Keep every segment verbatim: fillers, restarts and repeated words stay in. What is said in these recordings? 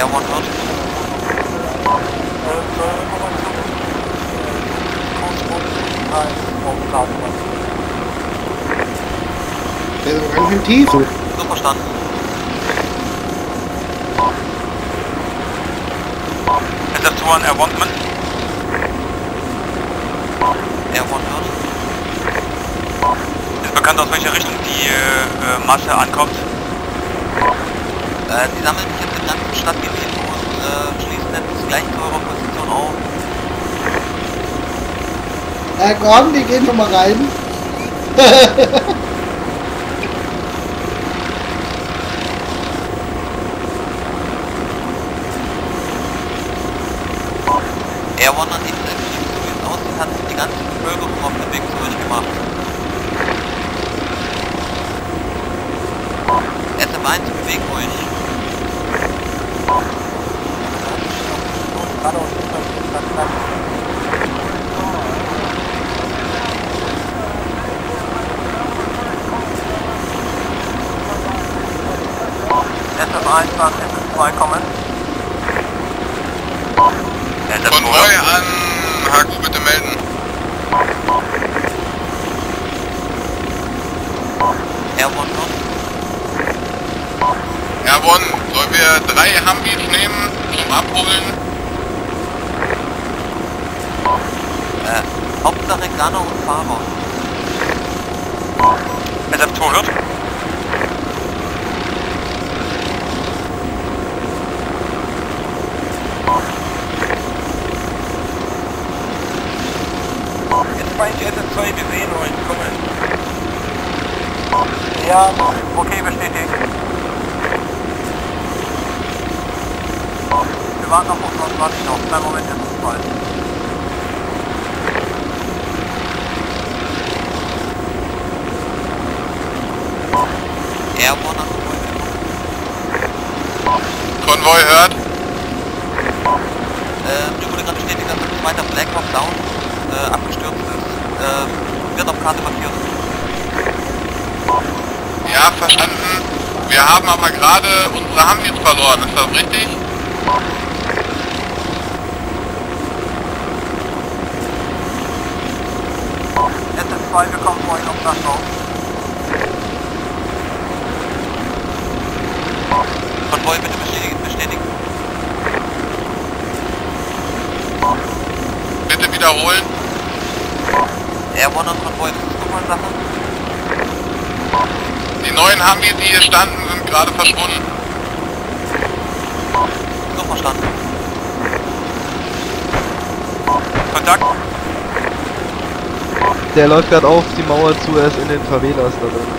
Air One hört. Der ist ganz schön tief. So verstanden. S F zwei an Air One, Mann. Air One hört. Ist bekannt, aus welcher Richtung die äh, Masse ankommt? Äh, die sammeln sich jetzt im ganzen Stadtgebiet und äh, schließen jetzt gleich zu eurer Position auf. Na komm, die gehen schon mal rein. Air One an die so wie es aussieht, hat die ganze Bevölkerung auf dem Weg zu euch gemacht. S F eins bewegt euch. S F eins an S F zwei kommen. Konvoi an H Q bitte melden. Air One noch. Air One, sollen wir drei Humvees nehmen zum Abholen? Äh, Hauptsache Gunner und Fahrer. S F zwei hört. Jetzt meint ihr S F zwei, wir sehen euch, kommen. Ja, okay, bestätigt. Wir warten auf uns und warten noch. Kleinen Moment, jetzt ist es bald. Air One an Konvoi hört. Äh, mir wurde gerade bestätigt, dass ein zweiter Black Hawk Down äh, abgestürzt ist. Äh, wird auf Karte markiert. Ja, verstanden. Wir haben aber gerade unsere Humvees verloren, ist das richtig? S F zwei, wir kommen vorhin auf Dachau. Konvoi bitte bestätigen. bestätigen. Bitte wiederholen. Air One und Konvoi, das ist nochmal eine Sache. Die neuen Humvees, die hier standen, sind gerade verschwunden. So verstanden. Kontakt. Der läuft gerade auf die Mauer zu, er ist in den Favelas da drin.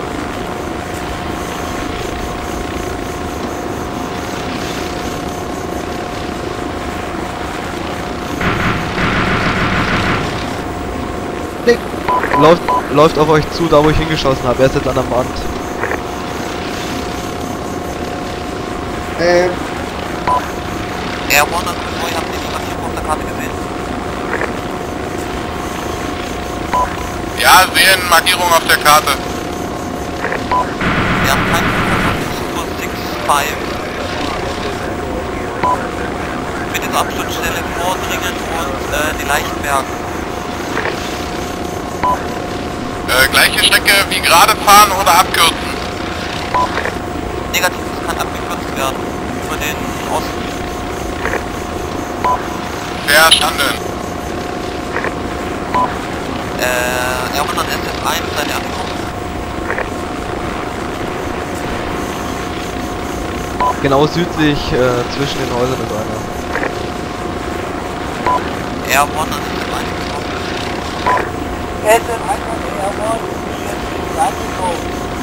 Läuft, läuft auf euch zu, da wo ich hingeschossen habe, er ist jetzt an der Wand. Ähm, Air One und Konvoi, habt ihr die Markierung auf der Karte gesehen? Ja, sehen Markierung auf der Karte. Wir haben keinen Kurs sechs fünf. Bitte zur Absturzstelle vordringen und äh, die Leichen bergen. Äh, gleiche Strecke wie gerade fahren oder abkürzen? Negativ, es kann abgekürzt werden. Über den Osten. Verstanden. Äh, Air One und S F eins, seid ihr angekommen? Genau südlich äh, zwischen den Häusern ist einer. Air One und S F eins angekommen. S F eins und Air One, hier angekommen.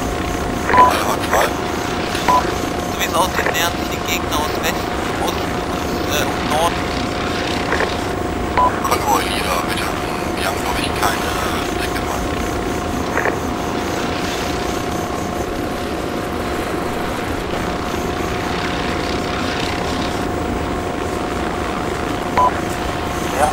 So wie es aussieht, nähern sich die Gegner aus Westen, Osten und äh, und Norden. Konvoi hier, bitte. Wir haben, glaube ich, keine Strecke mehr. Ja.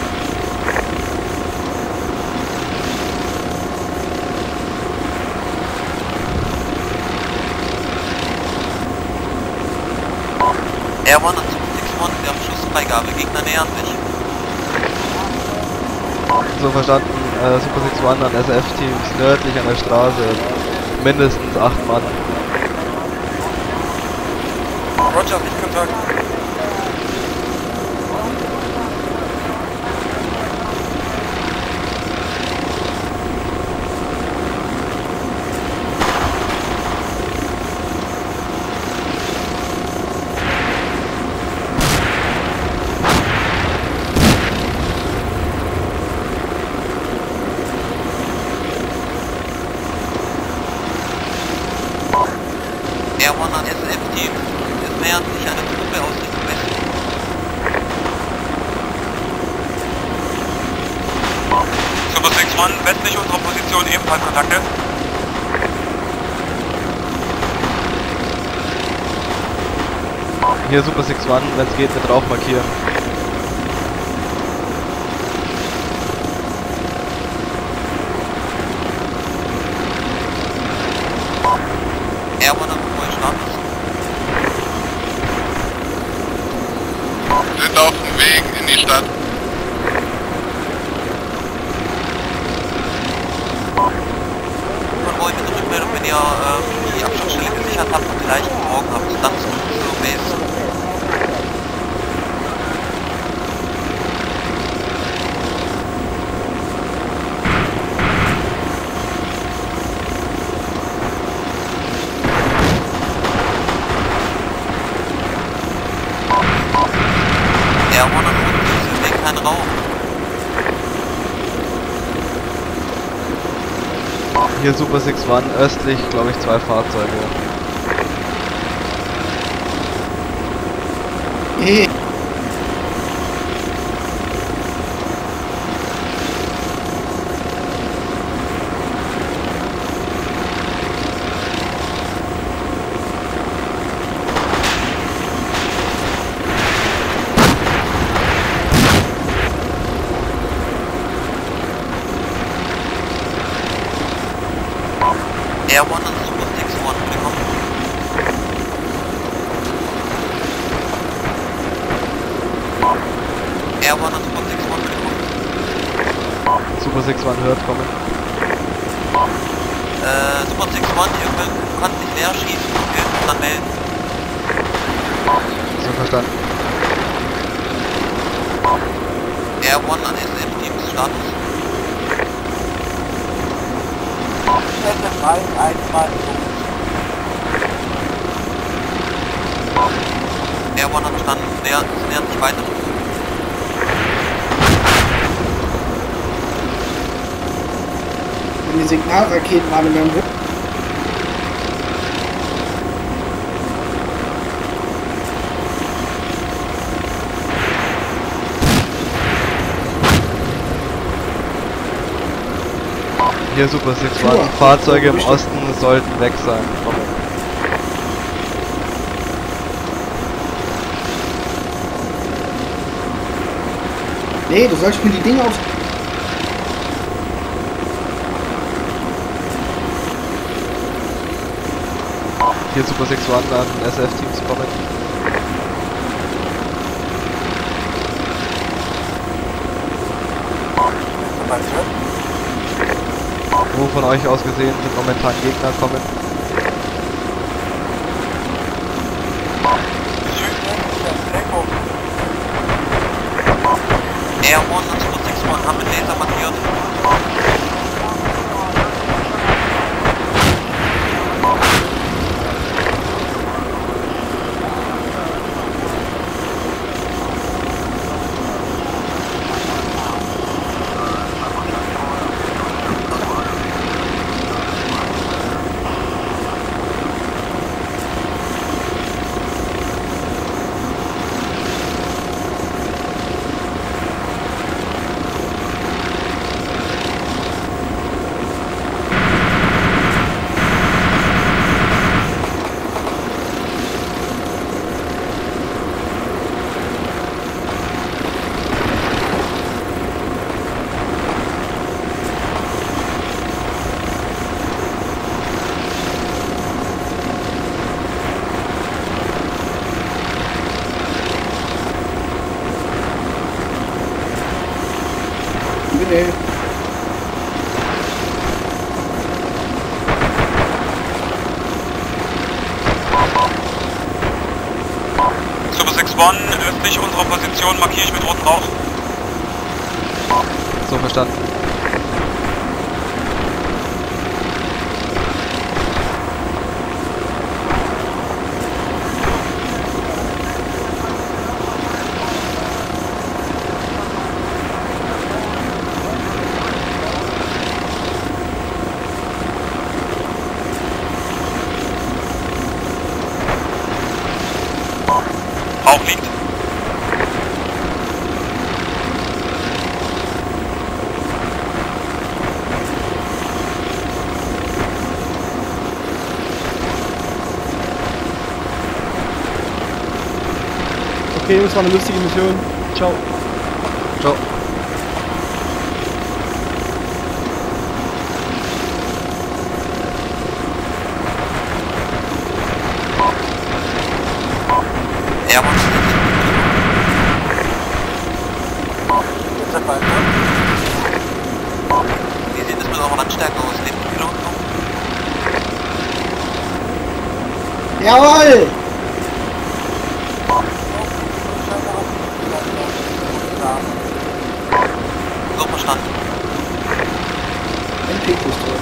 Air One und Super sechs One, wir haben Schussfreigabe, Gegner nähern sich. So verstanden, äh, Super sechs One an S F-Teams nördlich an der Straße. Mindestens acht Mann. Roger, Lichtkontakt. Air One an S F-Team. Es nähert sich eine Truppe aus Richtung Westen. Super sechs One, westlich unserer Position ebenfalls Kontakte. Hier Super sechs One, wenn es geht, mit drauf markieren. Air One an Ruhe Status. Sind auf dem Weg in die Stadt. Von euch bitte Rückmeldung, wenn ihr ähm, die Abschlussstelle gesichert habt und die Leichen morgen habt. Dann zurück zur Base. Air One an Rückdüse, wegen kein Rauch. Hier Super sechs One, östlich, glaube ich, zwei Fahrzeuge. Hey. Air One an Super sechs One, willkommen. Air One an Super sechs One, willkommen. Super sechs One hört, kommen. Äh, Super sechs One, ihr könnt, könnt sich leer schießen, okay, dann melden. So verstanden. Air One an S F-Teams, Status. S F eins, eins, zwei, Air One hat verstanden, nähert, nähert sich weiter. Wenn die Signalraketen alle mehr im Hier Super sechs One, Fahrzeuge im Osten sollten weg sein. Kommen. Nee, du sollst mir die Dinge auf... Hier Super sechs One an S F-Teams kommen. Wo von euch aus gesehen sind momentan Gegner kommen? Air One und Super sechs One haben mit Laser markiert. Okay. Super sechs eins, östlich unserer Position markiere ich mit rotem Rauch. So verstanden. Rauch liegt. Okay, das war eine lustige Mission. Ciao. Ciao. Airborne. Wie sieht es mit eurer Landstärke aus? Neben den Piloten noch? Jawohl! So verstanden. Ein Pick ist tot.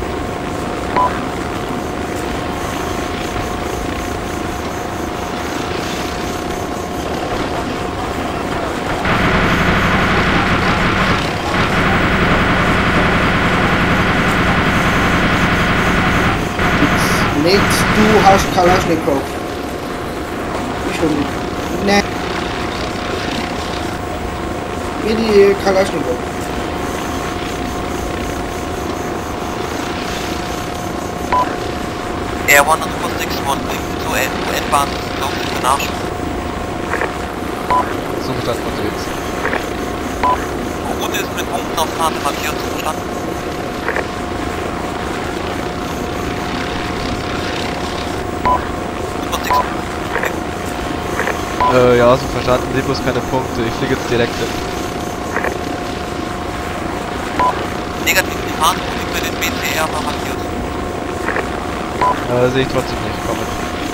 Nate, du hast Kalaschnikow. Ich schon nicht. Ne. Mir die Kalaschnikow. Airborne und Super sechs eins bringt zur U N-Bahn so für Nachschub. So verstanden unterwegs. Route ist mit Punkten auf Karte markiert, so verstanden. Super sechs eins. Äh, ja, so verstanden. Sehe bloß keine Punkte. Ich fliege jetzt direkt hin. Negativ die Fahrtroute für den B T R war markiert. Äh, sehe ich trotzdem nicht. Kommen.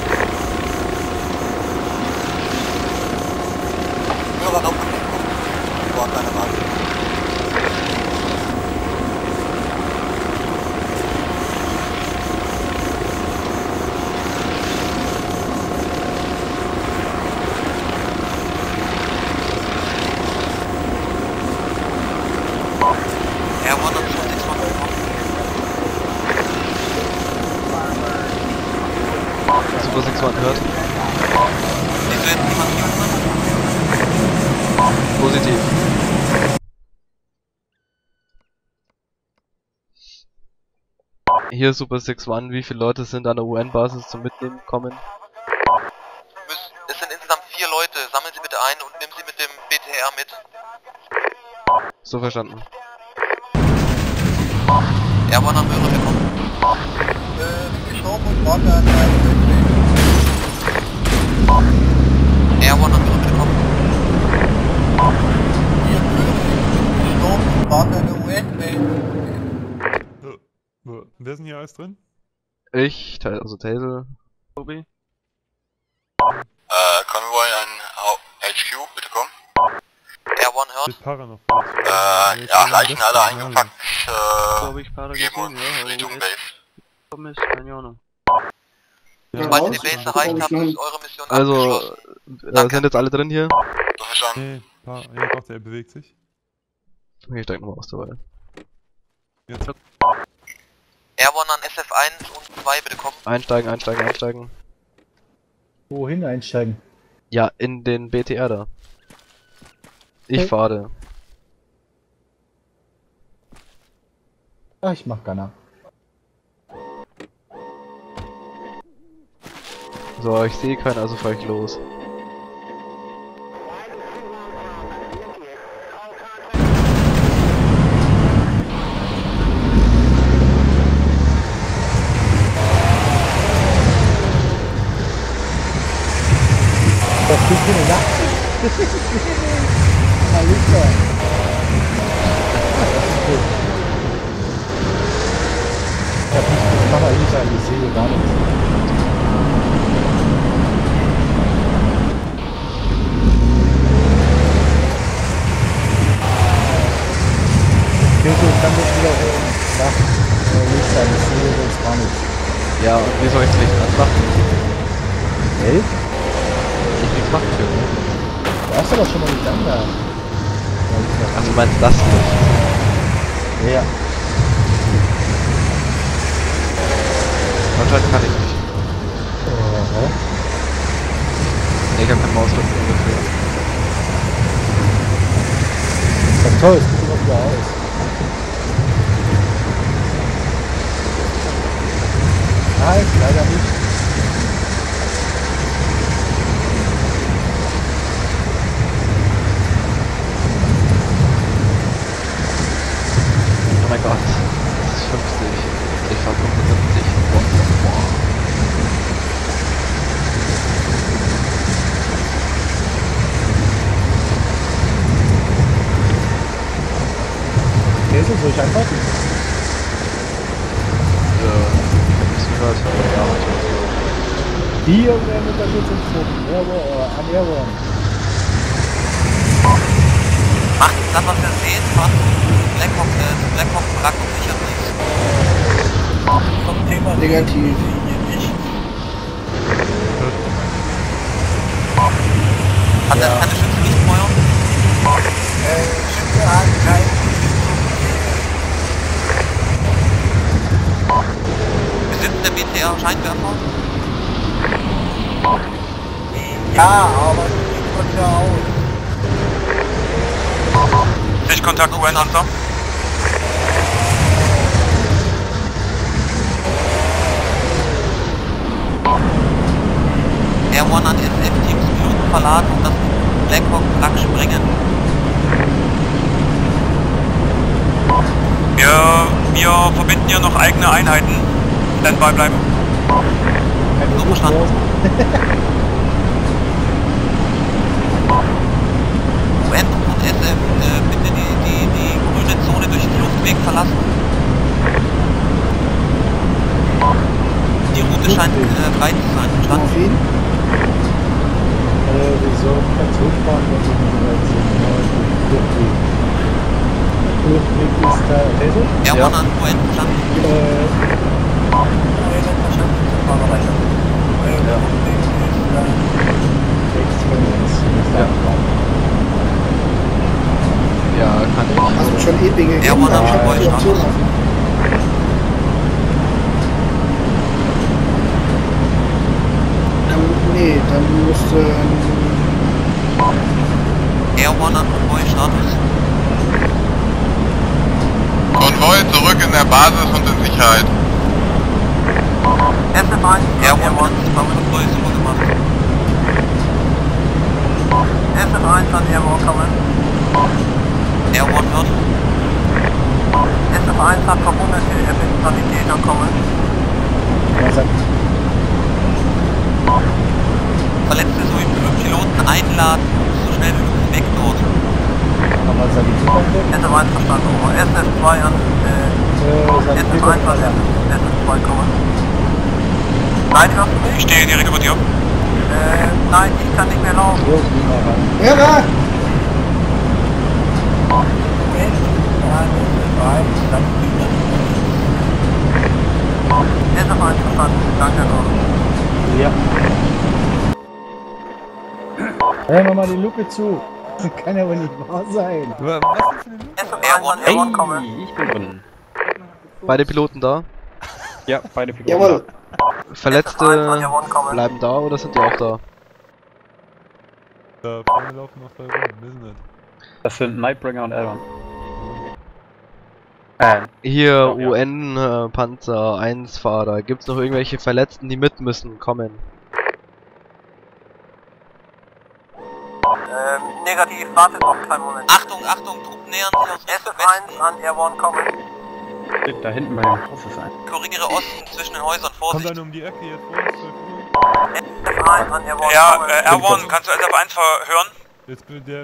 Hörer auf Bord einer Bahn. Airborne und Super sechs eins. Super sechs eins hört. Siehst du jetzt die Markierung? Positiv. Hier Super sechs eins, wie viele Leute sind an der U N-Basis zum Mitnehmen kommen? Es sind insgesamt vier Leute. Sammeln Sie bitte ein und nehmen Sie mit dem B T R mit. So verstanden. Airborne am Hörer bekommen. Äh, geschoben und warte an der Airborne am Hörer bekommen. Wir führen geschoben und warte an der U S-Base. Wo, wer ist denn hier alles drin? Ich, Te- also Taser, Tobi. Äh, Konvoi an H Q, bitte kommen. Airborne hört. Mit Para noch. Äh, ja, Leichen alle eingepackt, So äh, habe ich gerade geben gesehen, uns ja, Richtung aber Base. wo ist, keine Ahnung. Ja, Sobald raus. ihr die Base Ja, erreicht guck habt, mal, ist eure Mission Also, abgeschlossen. äh, Danke. sind jetzt alle drin hier? So verstanden. nee, Para, ja doch, der bewegt sich. Okay, ich steig nochmal aus dabei. Jetzt. Airborne an S F eins und zwei bitte kommen. Einsteigen, einsteigen, einsteigen. Wohin einsteigen? Ja, in den B T R da. Ich Okay. fahre. Ah, ich mach Gunner. So, ich sehe keinen, also fahr ich los. Das ist eine Nacht. Na, Lisa. Ich hab nicht, ich mach mal nicht an, ich sehe gar nichts. Kirche, ich kann das wieder äh, nach äh, Licht sein, ich sehe sonst gar nichts. Ja, und wie soll ich das Licht anmachen? Elf? Ich nichts machen können. Du hast aber schon mal nicht an da. Also du meinst das Licht? Ja. Anscheinend kann ich nicht. Äh, Nee, ich hab keinen Mausklick dafür. ist doch toll, es sieht immer wieder aus. Nein, leider nicht. Oh mein Gott, das ist fünfzig. Ich fahr fünfundsiebzig. Boah, boah, boah. Käse, soll ich einfach? Ja, ich hab nichts gehört. Ja, Hier werden wir dann jetzt entzogen. Airborne, an Airborne. Macht das, was wir sehen, von Blackhawk, äh, Blackhawk Wrack sichert nichts. Zum Thema Negativ. hier nicht. Hat er keine Schütze nicht Feuer? Äh, Schütze hat kein Besitzt der B T R Scheinwerfer? Ja, aber die geht immer wieder aus. Sichtkontakt U N Hunter. Air One an S F-Teams Piloten verladen und das Blackhawk Wrack springen. Wir, wir verbinden hier noch eigene Einheiten. Standby bleiben. So verstanden. U N und S F, äh, bitte die, die, die grüne Zone durch den Luftweg verlassen. Die Route scheint äh, frei zu sein, verstanden? Auf ihn. Äh, wir sollten dann zurückfahren, wenn wir nicht bereit sind. Fluchtweg. Fluchtweg ist da, Rede? Air Ja. One an U N, verstanden? Äh, rechts von uns. Ja. Ja, kann ich. Hast du schon E-P gegeben? Ja, Mann, ich hab aber die ich Option mach offen. Dann, nee, dann musste... Air One an Konvoi Status. Konvoi zurück in der Basis und in Sicherheit. S F eins, Air One, haben wir Konvoi super gemacht. S F eins an Air One kommen. Air One hört. S F eins hat verwundete Sanitäter kommen. was sagt Verletzte sowie Piloten einladen, so schnell wie möglich weg dort. kann man Sanitäter weg? S F eins verstanden, over. S F zwei an, äh, Äh, S F eins an Sanitäter. S F zwei kommen. Nein, hörst du mich? Ich stehe direkt über dir. Äh, nein, ich kann nicht mehr laufen. So, geh mal ran. Ja, da! S F eins verstanden, danke noch. Ja. Hey, mach mal die Luke zu. Das kann ja wohl nicht wahr sein. Was ist für eine Luke? S F eins an Air One kommen. ich bin drin. Beide Piloten da. Ja, beide Piloten. Jawohl. Verletzte bleiben da oder sind die auch da? Da vorne laufen noch drei rum, wissen nicht. Das sind Nightbringer und Elrond. Äh, Hier Ja, ja. U N äh, Panzer eins Fahrer. Gibt's noch irgendwelche Verletzten, die mit müssen kommen? Ähm, negativ, wartet noch keinen Moment. Achtung, Achtung, Truppen nähern sich aus S F eins an Air One kommen. steht da hinten bei dem Haus ist ein. Korrigiere Osten zwischen den Häusern, Kommt Vorsicht. einer um die Ecke jetzt vor uns, zwölf Uhr. S F eins an Air One Ja, kommen. äh, R eins, kannst du S F eins verhören? Jetzt bin der...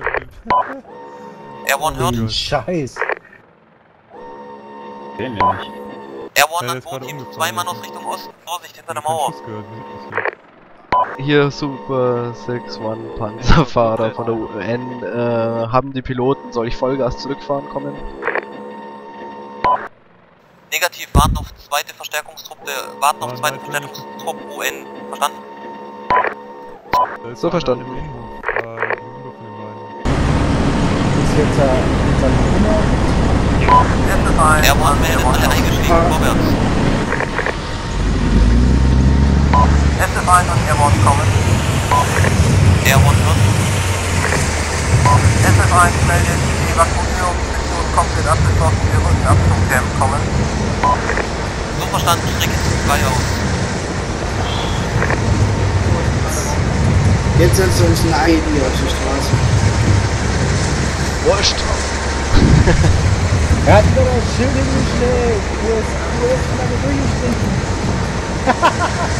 Air One hört. Den Scheiß. Sehen wir nicht. Air Ja, One der an ist gerade Boot, Team, umgefahren. zwei Mann aus Richtung Osten. Vorsicht, hinter der Ich hab Mauer. keinen Schuss gehört, wie sieht das hier? Hier Super sechs One Panzerfahrer von der U N. Äh, haben die Piloten, soll ich Vollgas zurückfahren kommen? Negativ, warten auf zweite Verstärkungstruppe, warten auf Ah, zweite nein, Verstärkungstruppe U N. Verstanden? Da ist So einer verstanden. im Innenhof, äh, gegenüber von den beiden. Ist jetzt ein jetzt ein Nummer. Air One meldet alle eingestiegen, vorwärts. S F eins und Air One kommen. Air One wird. S F eins meldet die Evakuierungsmission komplett abgeschlossen, wir rücken ab zum Camp kommen. So verstanden, Strecke zwei aus. Jetzt setzt uns ein I D auf die Straße. Wurscht! Er hat mir das Schild hingeschlägt. Du hast, du hast lange durchgestrichen.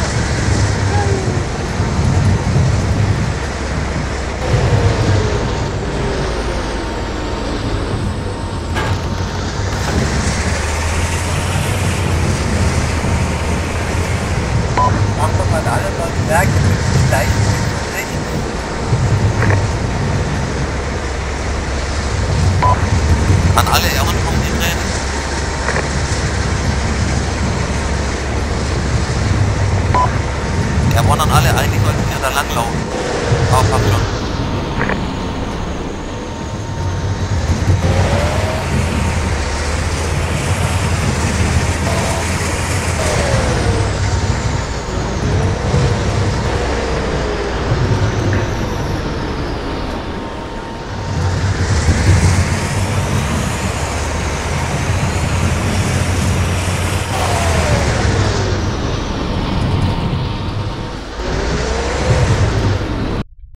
Macht doch mal alle Leute Werke mit gleich rechts. An alle Air One